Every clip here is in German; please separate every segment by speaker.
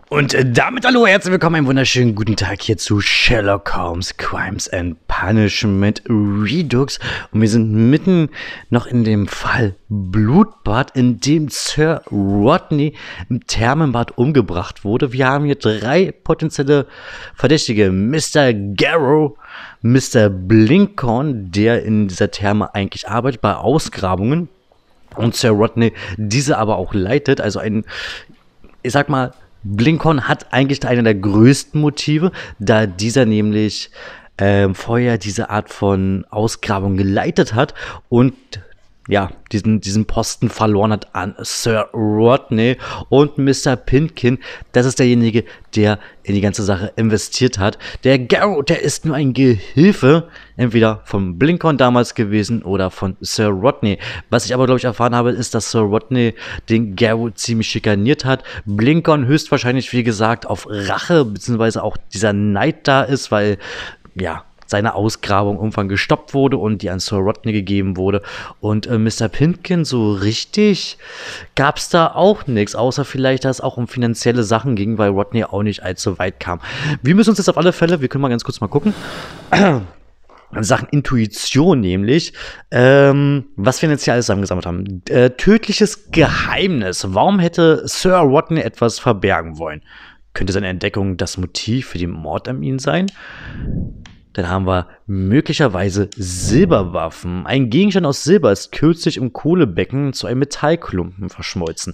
Speaker 1: Und damit hallo, herzlich willkommen, einen wunderschönen guten Tag hier zu Sherlock Holmes Crimes and Punishment Redux. Und wir sind mitten noch in dem Fall Blutbad, in dem Sir Rodney im Thermenbad umgebracht wurde. Wir haben hier drei potenzielle Verdächtige. Mr. Garrow, Mr. Blinkhorn, der in dieser Therme eigentlich arbeitet bei Ausgrabungen. Und Sir Rodney diese aber auch leitet, also ein, ich sag mal, Blinkhorn hat eigentlich einer der größten Motive, da dieser nämlich vorher diese Art von Ausgrabung geleitet hat und ja, diesen Posten verloren hat an Sir Rodney. Und Mr. Pinkin, das ist derjenige, der in die ganze Sache investiert hat. Der Garrow, der ist nur ein Gehilfe, entweder von Blinkhorn damals gewesen oder von Sir Rodney. Was ich aber, glaube ich, erfahren habe, ist, dass Sir Rodney den Garrow ziemlich schikaniert hat. Blinkhorn höchstwahrscheinlich, wie gesagt, auf Rache, beziehungsweise auch dieser Neid da ist, weil, ja, seine Ausgrabung irgendwann gestoppt wurde und die an Sir Rodney gegeben wurde. Und Mr. Pinkin, so richtig gab es da auch nichts, außer vielleicht, dass es auch um finanzielle Sachen ging, weil Rodney auch nicht allzu weit kam. Wir müssen uns jetzt auf alle Fälle, wir können mal ganz kurz mal gucken, in Sachen Intuition nämlich, was wir jetzt hier alles zusammengesammelt haben. Tödliches Geheimnis. Warum hätte Sir Rodney etwas verbergen wollen? Könnte seine Entdeckung das Motiv für den Mord an ihn sein? Dann haben wir möglicherweise Silberwaffen. Ein Gegenstand aus Silber ist kürzlich im Kohlebecken zu einem Metallklumpen verschmolzen.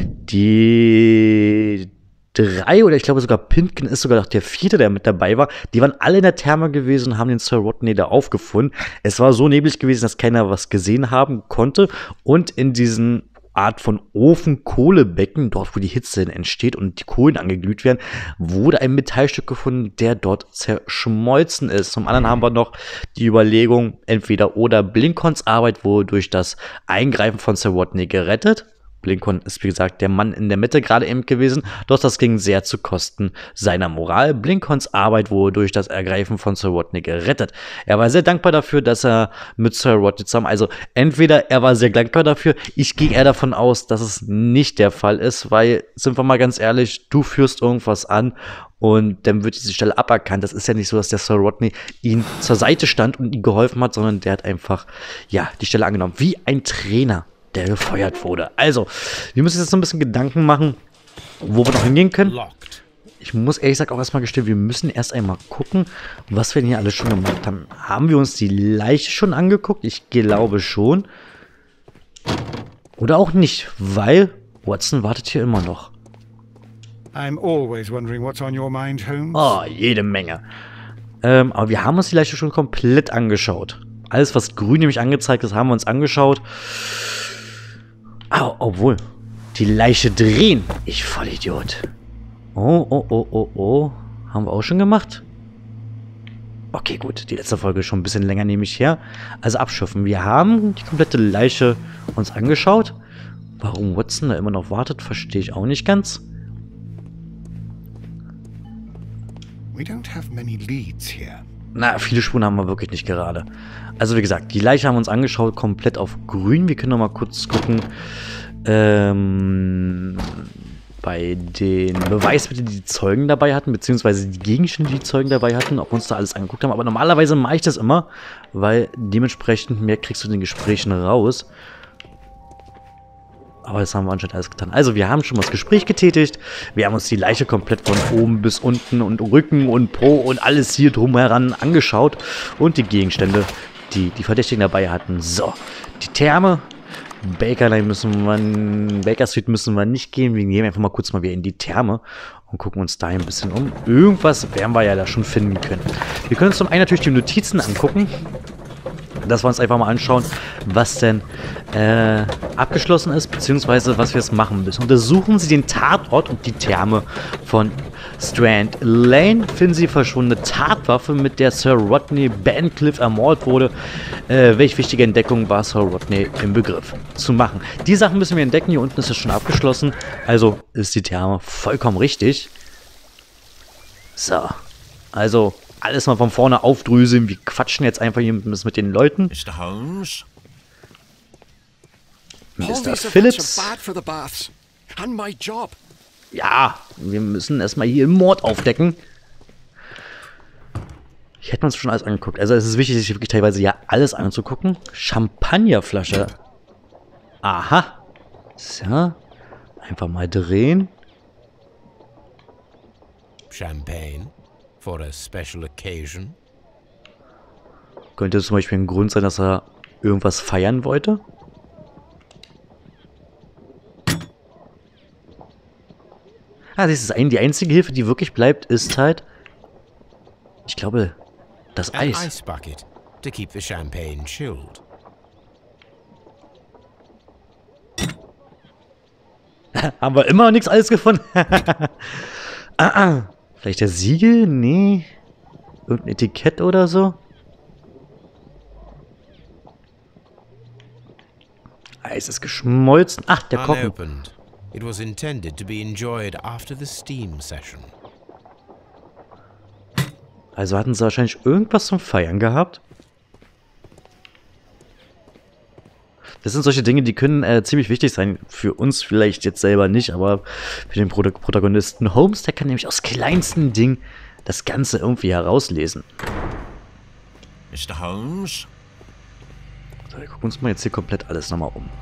Speaker 1: Die drei, oder ich glaube sogar Pinkin ist sogar noch der vierte, der mit dabei war, die waren alle in der Therme gewesen und haben den Sir Rodney da aufgefunden. Es war so neblig gewesen, dass keiner was gesehen haben konnte. Und in diesen Art von Ofen-Kohlebecken, dort wo die Hitze entsteht und die Kohlen angeglüht werden, wurde ein Metallstück gefunden, der dort zerschmolzen ist. Zum anderen haben wir noch die Überlegung, entweder oder Blinkhorns Arbeit wurde durch das Eingreifen von Sir Rodney gerettet. Blinkhorn ist, wie gesagt, der Mann in der Mitte gerade eben gewesen, doch das ging sehr zu Kosten seiner Moral. Blinkhorns Arbeit wurde durch das Ergreifen von Sir Rodney gerettet. Er war sehr dankbar dafür, dass er mit Sir Rodney zusammen, also entweder er war sehr dankbar dafür, ich gehe eher davon aus, dass es nicht der Fall ist, weil, sind wir mal ganz ehrlich, du führst irgendwas an und dann wird diese Stelle aberkannt. Das ist ja nicht so, dass der Sir Rodney ihn zur Seite stand und ihm geholfen hat, sondern der hat einfach, ja, die Stelle angenommen, wie ein Trainer, der gefeuert wurde. Also, wir müssen jetzt so ein bisschen Gedanken machen, wo wir noch hingehen können. Ich muss ehrlich gesagt auch erstmal gestehen, wir müssen erst einmal gucken, was wir denn hier alles schon gemacht haben. Haben wir uns die Leiche schon angeguckt? Ich glaube schon. Oder auch nicht, weil Watson wartet hier immer noch.
Speaker 2: I'm always wondering what's on your mind, Holmes.
Speaker 1: Oh, jede Menge. Aber wir haben uns die Leiche schon komplett angeschaut. Alles, was grün nämlich angezeigt ist, haben wir uns angeschaut. Oh, obwohl, die Leiche drehen. Ich Vollidiot. Oh. Haben wir auch schon gemacht? Okay, gut. Die letzte Folge ist schon ein bisschen länger, nehme ich her. Also abschiffen. Wir haben die komplette Leiche uns angeschaut. Warum Watson da immer noch wartet, verstehe ich auch nicht ganz.
Speaker 2: We don't have many leads here.
Speaker 1: Na, viele Spuren haben wir wirklich nicht gerade. Also wie gesagt, die Leiche haben wir uns angeschaut, komplett auf grün. Wir können noch mal kurz gucken, bei den Beweismitteln, die die Zeugen dabei hatten, beziehungsweise die Gegenstände, die die Zeugen dabei hatten, ob wir uns da alles angeguckt haben. Aber normalerweise mache ich das immer, weil dementsprechend mehr kriegst du in den Gesprächen raus. Aber das haben wir anscheinend alles getan. Also wir haben schon mal das Gespräch getätigt. Wir haben uns die Leiche komplett von oben bis unten und Rücken und Po und alles hier drumheran angeschaut. Und die Gegenstände, die die Verdächtigen dabei hatten. So, die Therme. Baker Street müssen wir nicht gehen. Wir gehen einfach mal kurz mal wieder in die Therme und gucken uns da ein bisschen um. Irgendwas werden wir ja da schon finden können. Wir können uns zum einen natürlich die Notizen angucken. Dass wir uns einfach mal anschauen, was denn abgeschlossen ist, beziehungsweise was wir jetzt machen müssen. Untersuchen Sie den Tatort und die Therme von Strand Lane. Finden Sie verschwundene Tatwaffe, mit der Sir Rodney Bancliffe ermordet wurde. Welche wichtige Entdeckung war Sir Rodney im Begriff zu machen? Die Sachen müssen wir entdecken. Hier unten ist es schon abgeschlossen. Also ist die Therme vollkommen richtig. So, also alles mal von vorne aufdröseln. Wir quatschen jetzt einfach hier mit den Leuten.
Speaker 3: Mr. Holmes?
Speaker 1: Mr. Phillips. Ja, Wir müssen erstmal hier einen Mord aufdecken. Ich hätte mir uns schon alles angeguckt. Also es ist wichtig, sich wirklich teilweise ja alles anzugucken. Champagnerflasche. Aha. So. Einfach mal drehen.
Speaker 3: Champagne for a special occasion.
Speaker 1: Könnte zum Beispiel ein Grund sein, dass er irgendwas feiern wollte? Ah, das ist die einzige Hilfe, die wirklich bleibt, ist halt, ich glaube, das
Speaker 3: An
Speaker 1: Eis.
Speaker 3: ice bucket to keep the champagne chilled.
Speaker 1: Haben wir immer noch nichts alles gefunden? Vielleicht der Siegel? Nee. Irgendein Etikett oder so? Eis ist geschmolzen. Ach, der Kochen.
Speaker 3: Unopened. It was intended to be enjoyed after the steam session.
Speaker 1: Also hatten sie wahrscheinlich irgendwas zum Feiern gehabt. Das sind solche Dinge, die können ziemlich wichtig sein. Für uns vielleicht jetzt selber nicht, aber für den Protagonisten Holmes, der kann nämlich aus kleinsten Dingen das Ganze irgendwie herauslesen.
Speaker 4: Mr. Holmes?
Speaker 1: So, wir gucken uns mal jetzt hier komplett alles nochmal um.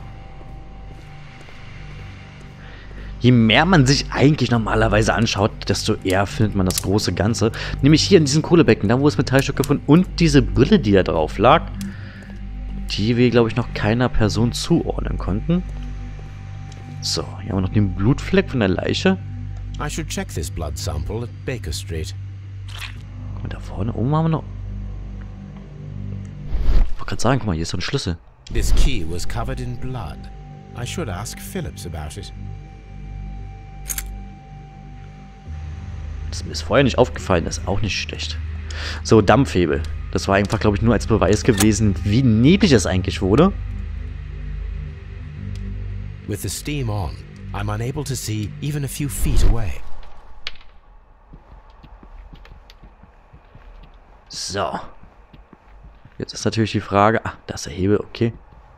Speaker 1: Je mehr man sich eigentlich normalerweise anschaut, desto eher findet man das große Ganze. Nämlich hier in diesem Kohlebecken, da wo es Metallstücke gefunden und diese Brille, die da drauf lag, die wir, glaube ich, noch keiner Person zuordnen konnten. So, hier haben wir noch den Blutfleck von der Leiche.
Speaker 3: I should check this blood sample at Baker Street.
Speaker 1: Und da vorne oben haben wir noch... Ich wollte gerade sagen, guck mal, hier ist so ein Schlüssel.
Speaker 3: This key was covered in blood. I should ask Phillips about it.
Speaker 1: Das ist mir vorher nicht aufgefallen, das ist auch nicht schlecht. So, Dampfhebel. Das war einfach, glaube ich, nur als Beweis gewesen, wie neblig es eigentlich wurde.
Speaker 3: With the steam on, I'm unable to see even a few feet away.
Speaker 1: So. Jetzt ist natürlich die Frage... Ah, da ist der Hebel, okay.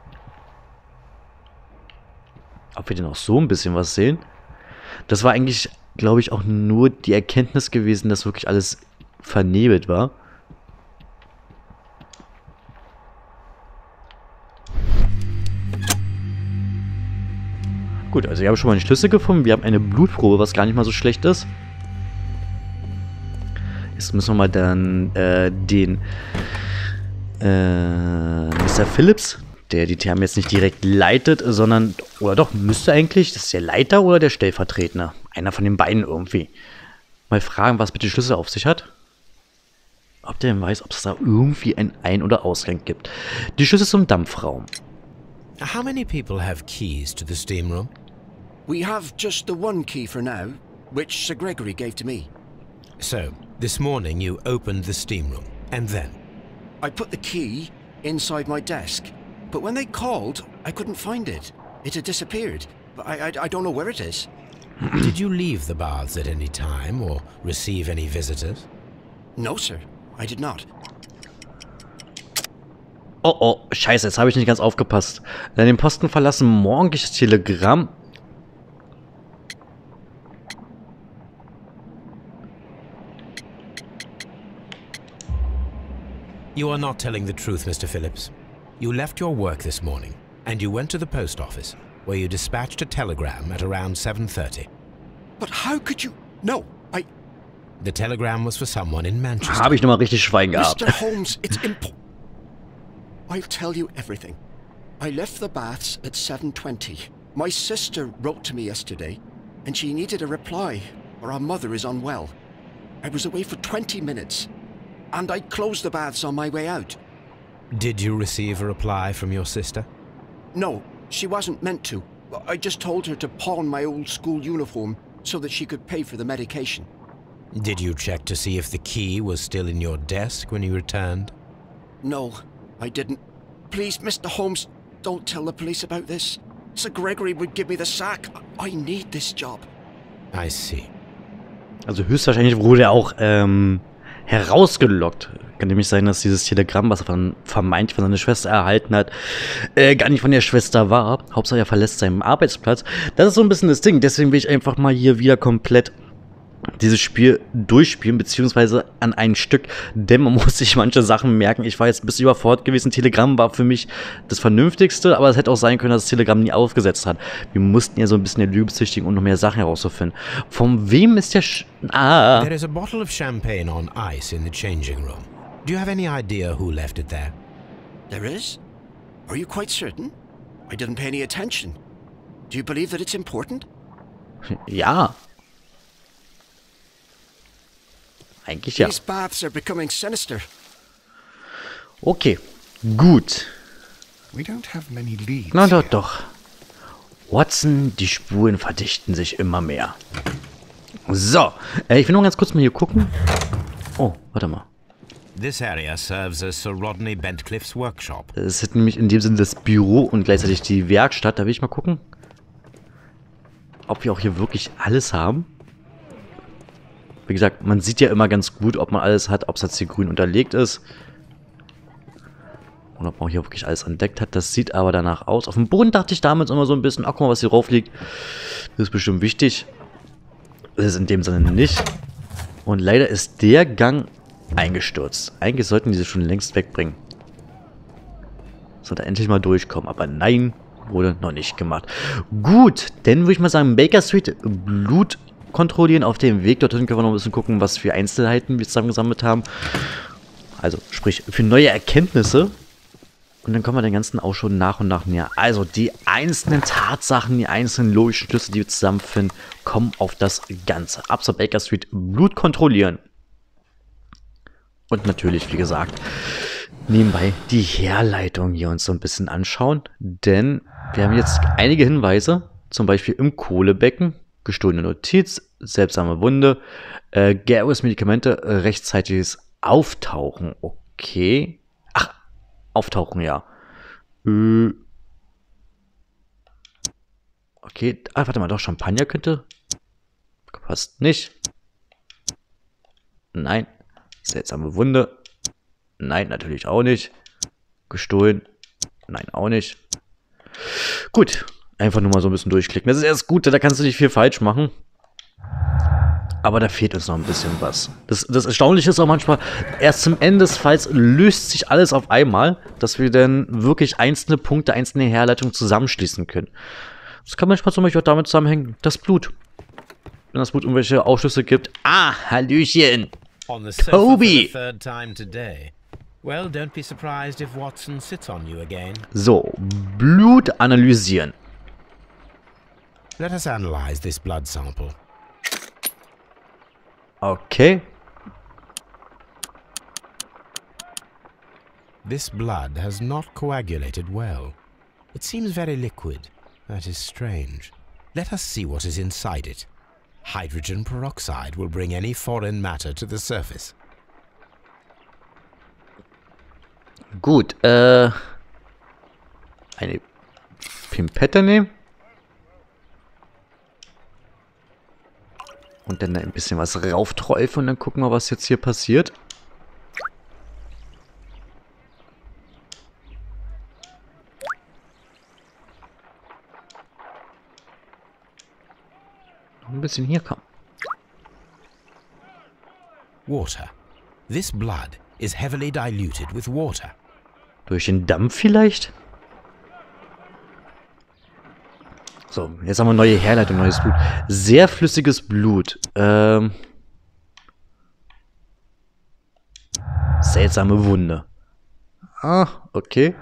Speaker 1: Ob wir denn auch so ein bisschen was sehen? Das war eigentlich, glaube ich, auch nur die Erkenntnis gewesen, dass wirklich alles vernebelt war. Gut, also wir haben schon mal einen Schlüssel gefunden. Wir haben eine Blutprobe, was gar nicht mal so schlecht ist. Jetzt müssen wir mal dann den Mr. Phillips, der die Therme jetzt nicht direkt leitet, sondern, oder doch, müsste eigentlich, das ist der Leiter oder der Stellvertretende. Einer von den beiden irgendwie. Mal fragen, was mit dem Schlüssel auf sich hat. Ob der denn weiß, ob es da irgendwie einen Ein- oder Ausgang gibt. Die Schlüssel zum Dampfraum.
Speaker 3: How many people have keys to the steam room?
Speaker 5: We have just the one key for now, which Sir Gregory gave to me.
Speaker 3: So, this morning you opened the steam room, and then?
Speaker 5: I put the key inside my desk, but when they called, I couldn't find it. It had disappeared. I don't know where it is.
Speaker 3: Did you leave the baths at any time or receive any visitors?
Speaker 5: No, sir, I did not.
Speaker 1: Oh, oh, scheiße, jetzt habe ich nicht ganz aufgepasst. Den Posten verlassen, morgendliches Telegramm.
Speaker 3: You are not telling the truth, Mr. Phillips. You left your work this morning, and you went to the post office, where you dispatched a telegram at around 7:30.
Speaker 5: But how could you... No,
Speaker 3: The telegram was for someone in Manchester.
Speaker 1: Habe ich nochmal richtig Schwein gehabt.
Speaker 5: Mr. Holmes, it's I'll tell you everything. I left the baths at 7:20. My sister wrote to me yesterday, and she needed a reply, or our mother is unwell. I was away for 20 minutes, and I closed the baths on my way out.
Speaker 3: Did you receive a reply from your sister?
Speaker 5: No, she wasn't meant to. I just told her to pawn my old school uniform so that she could pay for the medication.
Speaker 3: Did you check to see if the key was still in your desk when you returned?
Speaker 5: No, I didn't. Please, Mr. Holmes, don't tell the police about this. Sir Gregory would give me the sack. I need this job.
Speaker 3: I see.
Speaker 1: Also höchstwahrscheinlich wurde er auch herausgelockt. Kann nämlich sein, dass dieses Telegramm, was er vermeintlich von seiner Schwester erhalten hat, gar nicht von der Schwester war. Hauptsache er verlässt seinen Arbeitsplatz. Das ist so ein bisschen das Ding. Deswegen will ich einfach mal hier wieder komplett dieses Spiel durchspielen, beziehungsweise an ein Stück, denn man muss sich manche Sachen merken. Ich war jetzt ein bisschen überfordert gewesen. Telegram war für mich das Vernünftigste, aber es hätte auch sein können, dass das Telegram nie aufgesetzt hat. Wir mussten ja so ein bisschen der Lüge bezichtigen, um noch mehr Sachen herauszufinden. Von wem ist der
Speaker 3: There is a bottle of champagne on ice in the changing room. Do you have any idea who left it there?
Speaker 5: There is? Are you quite certain? I didn't pay any attention. Do you believe that it's important?
Speaker 1: Ja. Eigentlich ja.
Speaker 5: These baths are becoming sinister.
Speaker 1: Okay, gut.
Speaker 2: We don't have many leads.
Speaker 1: Na doch, doch. Watson, die Spuren verdichten sich immer mehr. So, ich will nur ganz kurz mal hier gucken. Oh, warte mal.
Speaker 3: This area serves as Sir Rodney Bentcliffe's workshop.
Speaker 1: Es ist nämlich in dem Sinne das Büro und gleichzeitig die Werkstatt. Da will ich mal gucken, ob wir auch hier wirklich alles haben. Wie gesagt, man sieht ja immer ganz gut, ob man alles hat, ob es jetzt hier grün unterlegt ist. Und ob man hier wirklich alles entdeckt hat. Das sieht aber danach aus. Auf dem Boden dachte ich damals immer so ein bisschen, ach guck mal, was hier drauf liegt. Das ist bestimmt wichtig. Das ist in dem Sinne nicht. Und leider ist der Gang eingestürzt. Eigentlich sollten die sie schon längst wegbringen. Sollte endlich mal durchkommen. Aber nein, wurde noch nicht gemacht. Gut, dann würde ich mal sagen, Baker Street, Blut kontrollieren. Auf dem Weg dorthin können wir noch ein bisschen gucken, was für Einzelheiten wir zusammengesammelt haben. Also, sprich, für neue Erkenntnisse. Und dann kommen wir den ganzen auch schon nach und nach näher. Also, die einzelnen Tatsachen, die einzelnen logischen Schlüsse, die wir zusammenfinden, kommen auf das Ganze. Ab zur Baker Street, Blut kontrollieren. Und natürlich, wie gesagt, nebenbei die Herleitung hier uns so ein bisschen anschauen. Denn wir haben jetzt einige Hinweise, zum Beispiel im Kohlebecken, gestohlene Notiz, seltsame Wunde, Garys Medikamente, rechtzeitiges Auftauchen. Okay. Ach, Auftauchen, ja. Okay, warte mal, doch, Champagner könnte. Passt nicht. Nein. Seltsame Wunde. Nein, natürlich auch nicht. Gestohlen. Nein, auch nicht. Gut. Einfach nur mal so ein bisschen durchklicken. Das ist erst gut, da kannst du nicht viel falsch machen. Aber da fehlt uns noch ein bisschen was. Das Erstaunliche ist auch manchmal, erst zum Ende des Falls löst sich alles auf einmal, dass wir dann wirklich einzelne Punkte, einzelne Herleitungen zusammenschließen können. Das kann manchmal zum Beispiel auch damit zusammenhängen, das Blut. Wenn das Blut irgendwelche Aufschlüsse gibt. Ah, Hallöchen!
Speaker 3: On the sofa for the third time today. Well, don't be surprised if Watson sits on you again.
Speaker 1: So, Blut analysieren.
Speaker 3: Let us analyze this blood sample.
Speaker 1: Okay.
Speaker 3: This blood has not coagulated well. It seems very liquid. That is strange. Let us see what is inside it. Hydrogen peroxide will bring any foreign matter to the surface.
Speaker 1: Gut, eine Pimpette nehmen. Und dann ein bisschen was raufträufeln und dann gucken wir, was jetzt hier passiert. Noch ein bisschen hier kommen.
Speaker 3: Water. This blood is heavily diluted with water.
Speaker 1: Durch den Dampf vielleicht? So, jetzt haben wir neue Herleitung, neues Blut. Sehr flüssiges Blut. Seltsame Wunde. Ah, okay.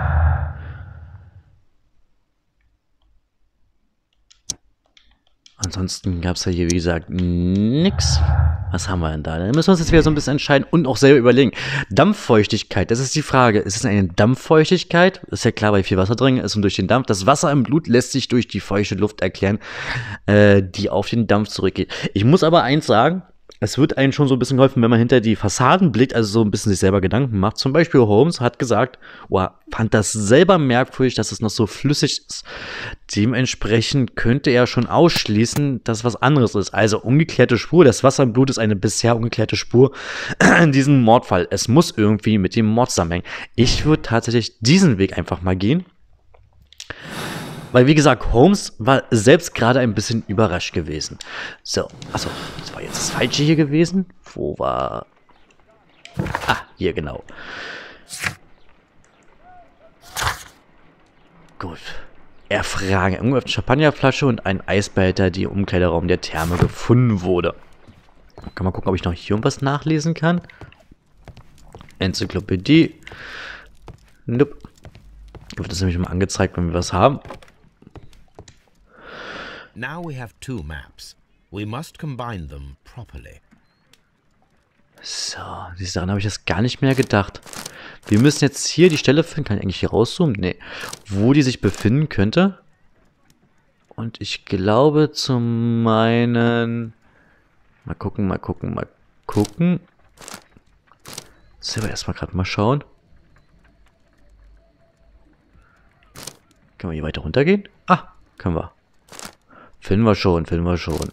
Speaker 1: Ansonsten gab es ja hier, wie gesagt, nix. Was haben wir denn da? Dann müssen wir uns jetzt wieder so ein bisschen entscheiden und auch selber überlegen. Dampffeuchtigkeit, das ist die Frage. Ist es eine Dampffeuchtigkeit? Ist ja klar, weil viel Wasser drin ist und durch den Dampf. Das Wasser im Blut lässt sich durch die feuchte Luft erklären, die auf den Dampf zurückgeht. Ich muss aber eins sagen, es wird einem schon so ein bisschen geholfen, wenn man hinter die Fassaden blickt, also so ein bisschen sich selber Gedanken macht. Zum Beispiel Holmes hat gesagt, oh, fand das selber merkwürdig, dass es noch so flüssig ist. Dementsprechend könnte er schon ausschließen, dass es was anderes ist. Also ungeklärte Spur, das Wasser im Blut ist eine bisher ungeklärte Spur in diesem Mordfall. Es muss irgendwie mit dem Mord zusammenhängen. Ich würde tatsächlich diesen Weg einfach mal gehen. Weil, wie gesagt, Holmes war selbst gerade ein bisschen überrascht gewesen. So, achso, das war jetzt das Falsche hier gewesen. Wo war... Ah, hier, genau. Gut. Erfragen. Ungeöffnete Champagnerflasche und ein Eisbehälter, die im Umkleideraum der Therme gefunden wurde. Kann mal gucken, ob ich noch hier irgendwas nachlesen kann. Enzyklopädie. Nope. Wird das nämlich mal angezeigt, wenn wir was haben.
Speaker 3: Now we have two maps. We must combine them properly.
Speaker 1: So, daran habe ich jetzt gar nicht mehr gedacht. Wir müssen jetzt hier die Stelle finden. Kann ich eigentlich hier rauszoomen? Nee. Wo die sich befinden könnte. Und ich glaube zu meinen... Mal gucken, mal gucken, mal gucken. Selber erstmal gerade mal schauen. Können wir hier weiter runtergehen? Ah, können wir. Finden wir schon, finden wir schon.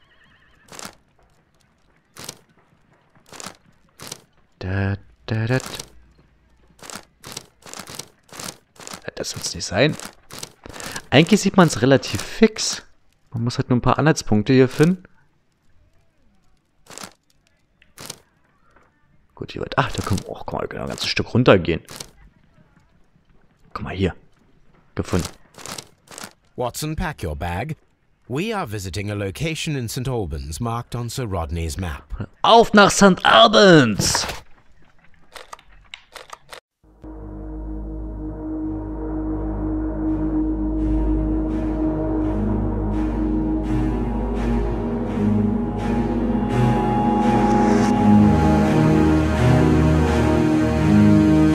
Speaker 1: Das wird es nicht sein. Eigentlich sieht man es relativ fix. Man muss halt nur ein paar Anhaltspunkte hier finden. Gut, hier weit. Ach, da können wir auch, guck mal, ein ganzes Stück runtergehen. Guck mal hier. Gefunden.
Speaker 3: Watson, pack your bag. We are visiting a location in St. Albans marked on Sir Rodney's map.
Speaker 1: Auf nach St. Albans!